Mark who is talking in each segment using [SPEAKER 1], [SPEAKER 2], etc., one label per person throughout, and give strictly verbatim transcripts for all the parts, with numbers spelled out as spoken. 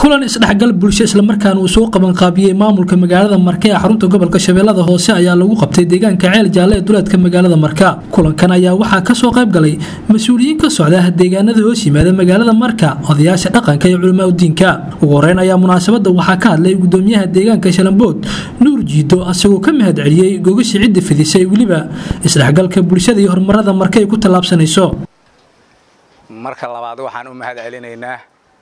[SPEAKER 1] kulan isdhexgal bulsho isla markaana uu soo qaban qaabiyay maamulka magaalada Marka ee xarunta gobolka Shabeellada Hoose ayaa lagu qabtay deegaanka Ceel Jaalle ee duleedka magaalada Marka. Kulankan ayaa waxaa ka soo qayb galay mas'uuliyiin ka socda deegaanada hoos yimaada magaalada Marka, odayaasha dhaqanka iyo culimada diinka. Ugu horeyn ayaa munaasabada waxaa ka hadlay gudoomiyaha deegaanka Shalambood Nuur Jiido asagoo ka mahad celiyay gogashi cid fidisay waliba isdhexgalka bulshada iyo horumarada Marka ay ku talaabsanayso.
[SPEAKER 2] Marka labaad waxaan u mahad celinaynaa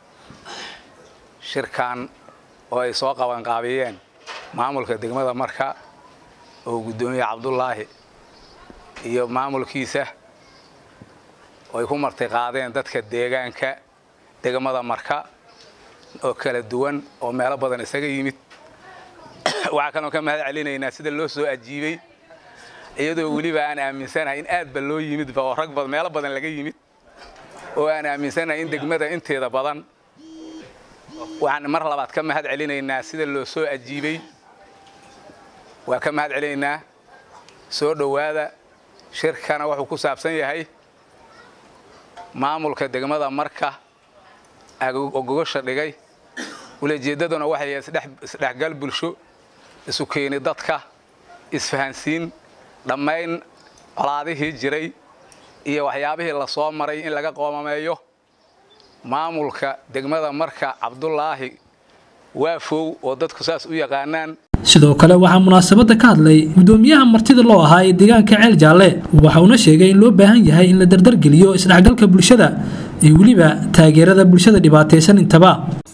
[SPEAKER 2] shirkan oo ay soo qaban qaabiyeen maamulka degmada Marka oo gudoomiye Cabdullaahi iyo maamulkiisa oo ay ku martay qaadeen dadka deegaanka degmada Marka oo kala duwan oo meelo badan isaga yimid. waxa kale oo ka mahad celinaynaa sida loo soo ajiibay iyadoo waliba aan aaminsanahay in aad ba loo yimid ba rag badan meelo badan laga yimid oo aan aaminsanahay in degmada inteeda badan waxaan mar labaad ka mahad celinaynaa sida loo soo ajiibay. waa ka mahad celinaynaa soo dhawaada shirkana wuxuu ku saabsan yahay maamulka degmada Marka oo gogosha dhigay ujeedaduna waxay isdhexgal bulsho isu keenay dadka isfahansiin dhamayn colaadihii jiray iyo waxyaabihii la soo maray in laga qoomameeyo. maamulka degmada Marka Cabdullaahi waafow oo dadku saas u yaqaanaan.
[SPEAKER 1] sidoo kale waxaa munaasabada ka hadlay gudoomiyaha martida loo ahaa ee deegaanka Ceel Jaalle waxa uu sheegay in loo baahan yahay in la dardar geliyo isdhexgalka bulshada iyo waliba taageerada bulshada dhibaataysan intaba.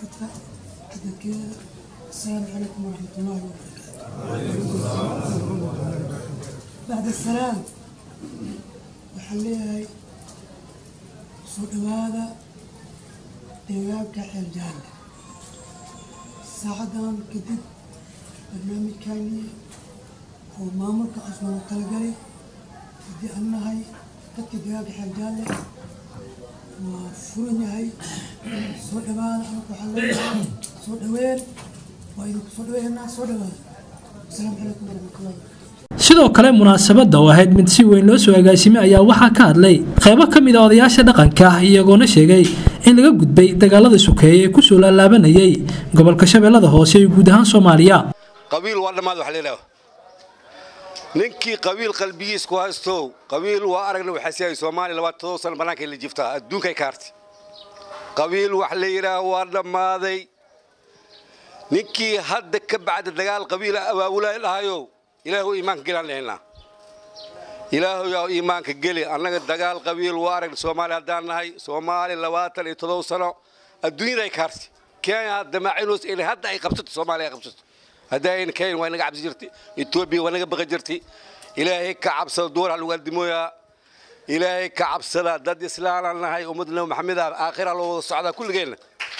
[SPEAKER 3] بعد السلام وحليها صوت هذا deegaanka Ceel Jaalle saacadan kadib barnaamijkani oo maamulka asoo kala galay hadii annahay dadka deegaanka Ceel Jaalle waa furan yahay soo dhawaada waxa la soo dhaweyn waa inuu soo dhaweynaa soo dhawaada. Assalaamu calaykum warahmatullahi.
[SPEAKER 1] sidoo kale munaasabada oo ahayd mid si weyn loo soo agaasimay ayaa waxaa ka hadlay qaybo kamid ah odayaasha dhaqanka iyagoona sheegay in laga gudbay dagaalada sukeeyay ee ku soo laalaabanayay gobolka Shabeellada Hoose iyo guud ahaan Soomaaliya.
[SPEAKER 4] qabiil waa dhamaad wax leeyahay ninkii qabiil qalbigiis ku haysto qabiil waa aragna waxa siiyay Soomaaliya labaatan sano banaanka la jifta adduunka ay kaarti qabiil wax leeyahay waa dhamaaday ninkii hadda ka bacda dagaal qabiil awaawulay lahayo ilaahu iimaanka galan leena ilaahu yaa iimaanka gali annaga dagaal qabiil waa arag Soomaaliya hadaan nahay Soomaaliya labaatan iyo todoba sano adduunka ay kaarti Kenya damacinos in hadda ay qabsato Soomaaliya qabsato hadaan Kenya waa naga cabsi jirtay Ethiopia waa naga baqay jirtay ilaahay ka cabsado door hal waldimoya ilaahay ka cabsada dad islaam nahay ummadna Maxamed aakhira loo socda kulligeena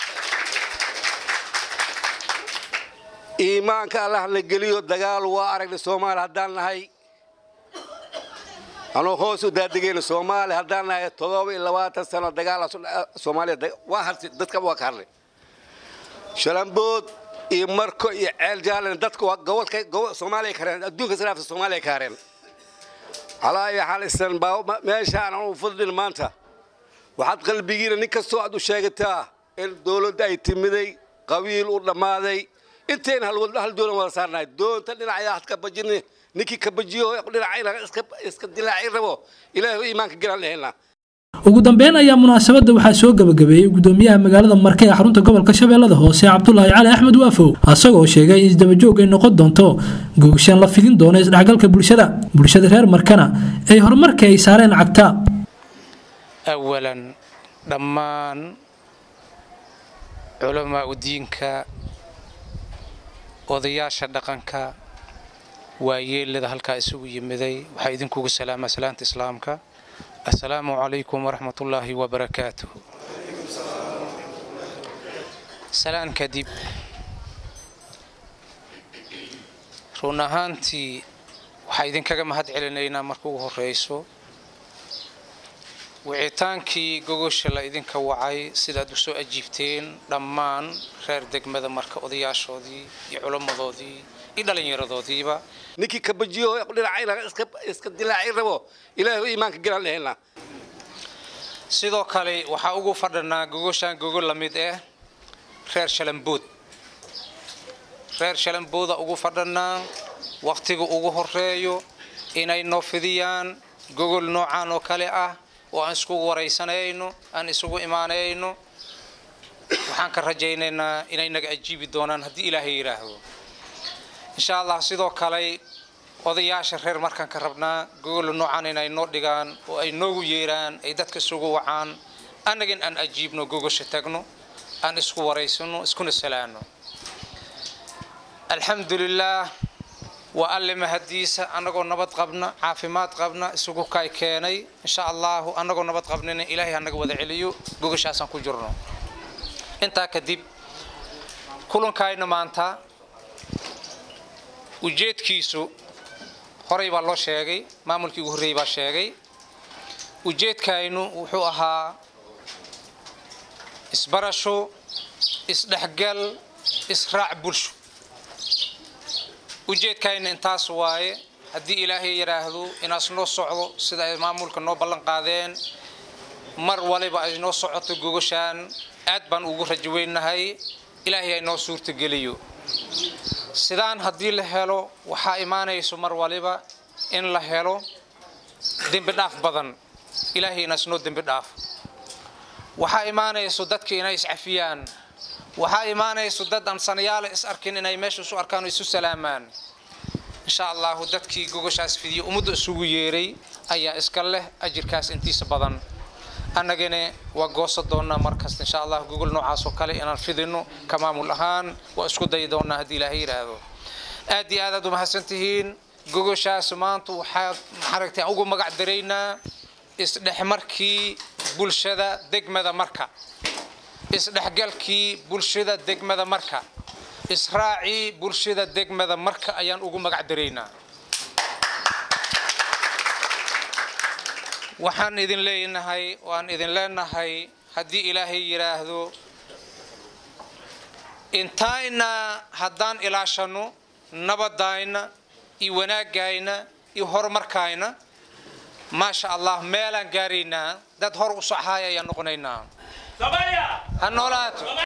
[SPEAKER 4] iimaanka Allah la galiyo dagaal waa aragna Soomaaliya hadaan nahay anoo hoos u daadagayna Soomaaliya hadaan nahay todoba iyo labaatan sano dagaal Soomaaliya waa harti dadka waa ka hadlay Shalambood iyo Marka iyo Ceel Jaalle dadka waa gobolka Soomaaliya kareen adduunka salaafta Soomaaliya kareen على حال السن باو ماشي أنا وفضل مانتا وحد قلبينا نكسو عدو شاقتها الدولة داي تمدي قويل ولا ماذي انتين هالولد هالدولة ما صارنا دون تلنا عياحت كبجني نكي كبجيو يقول لنا عينا اسكب اسكب دلنا عيربو إلهي إيمانك جرال لهنا.
[SPEAKER 1] ugu dambeyn ayaa munaasabada waxaa soo gabagabeeyay gudoomiyaha magaalada Marka ee xarunta gobolka Shabeellada Hoose Cabdullaahi Cali Axmed Waafow asagoo sheegay in isdaba joog ay noqon doonto go'aan la fidin doono isdhexgalka bulshada bulshada reer Markana ay horumarka ay saareen cagta.
[SPEAKER 5] awalan dhammaan culimada diinka odayaasha dhaqanka waayeelada halka isugu yimiday waxa idinkugu salaama salaanta islaamka. السلام عليكم ورحمة الله وبركاته. سلام كديب رونهانتي وحيدين كذا مهد علينا مركوه الرئيسو وعتانكي جوجوش اللي إذن كوعي سيدا دوسو أجيبتين رمان خير دق ماذا مركو ضياش ودي يعلم ضودي إذا لين يرضودي با
[SPEAKER 4] نكي كبجيو يقول لنا عينا اسكب اسكب دلنا عيربو إلهي إيمانك جرال لهنا
[SPEAKER 5] sidoo kale waxa ugu fadhana gogoshan gogol lamid ah reer shalambood reer shalambooda ugu fadhanaa waqtiga ugu horeeyo inay noo fidiyaan gogol noocaan oo kale ah oo aan isku waraysanayno aan isugu imaanayno waxaan ka rajaynaynaa inay naga ajiibi doonaan haddii ilaahay yiraahdo insha Allah sidoo kale odayaasha reer markaan ka rabnaa gogol noocaan inay noo dhigaan oo ay noogu yeeraan ay dadka isugu wacaan anagin aan ajiibno gogosha tagno aan isku waraysano iskuna salaano alxamdulillah wa allama hadiisa anagoo nabad qabna caafimaad qabna isugu kay keenay insha Allah anagoo nabad qabnina ilaahay anaga wada celiyo gogoshaasaan ku jirno inta kadib kulankayna maanta ujeedkiisu horay baa loo sheegay maamulkii ugu horeeyay baa sheegay ujeedkaynu wuxuu ahaa isbarasho isdhaxgal israac bulsho ujeedkayna intaas waaye haddii ilaahay yiraahdo inaas noo socdo sida ay maamulka noo ballan qaadeen mar waliba ay noo socoto gogoshaan aad baan ugu rajaweynahay ilaahay ay noo suurta geliyo sidaan haddii la helo waxaa imaanayso mar waliba in la helo dembi dhaaf badan ilaahay inaas noo dembi dhaaf waxaa imaanayso dadka inay iscafiyaan waxaa imaanayso dad aan sanayaal is arkin inay meesha isu arkaan isu salaamaan insha Allah dadkii gogoshaas fidiyo umada isugu yeeray ayaa iska leh ajirkaas intiisa badan annagana waa gooso doona markaas insha Allah gogol noocaas oo kale inaan fidino ka maamul ahaan waa isku day doona hadii ilaahay yiraahdo aad iyo aad u mahadsantihiin gogoshaas maanta waxa xaragtay ugu magac dareynaa isdhexmarkii bulshada degmada marka isdhexgalkii bulshada degmada marka israaci bulshada degmada marka ayaan ugu magac dareynaa waxaan idin leenahay waan idin leenahay haddii ilaahay yiraahdo intayna haddaan ilaashano nabadayna iyo wanaagayna iyo horumarkayna ما شاء الله ميلان قارينا داد هور وصحايا يا نقنينا هنولات